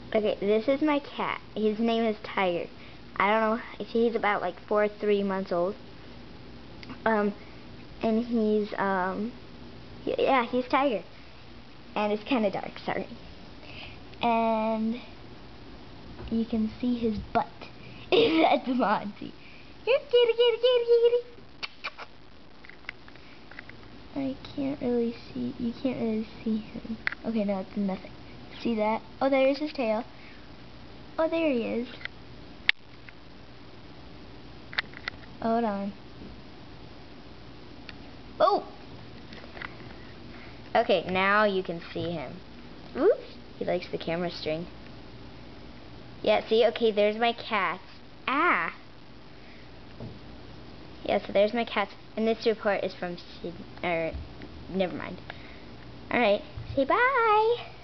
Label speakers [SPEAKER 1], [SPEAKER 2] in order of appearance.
[SPEAKER 1] Okay, this is my cat. His name is Tiger. I don't know. He's about like 3 months old. And yeah, he's Tiger. And it's kind of dark. Sorry. And you can see his butt. That's Monty. Here, kitty, kitty, kitty, kitty. I can't really see. You can't really see him. Okay, no, it's nothing. See that? Oh, there's his tail. Oh, there he is. Hold on. Oh! Okay, now you can see him. Oops! He likes the camera string. Yeah, see? Okay, there's my cat. Ah! Yeah, so there's my cat. And this report is from Sid... never mind. Alright. Say bye!